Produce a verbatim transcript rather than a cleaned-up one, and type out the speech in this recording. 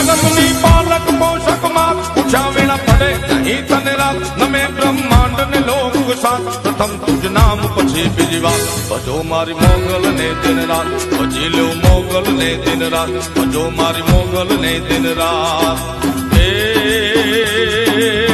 જગતની પાલક પોષક માં પૂછ્યા વિના પડે નહીં તને રાત નમે બ્રહ્માંડ ને લોક સાત પ્રથમ તુજ નામ પછી બીજી વાત ભજો મારી મોગલ ને દિન રાત ભજી લ્યો મોગલ ને દિન રાત ભજો મારી મોગલ ને દિન રાત એ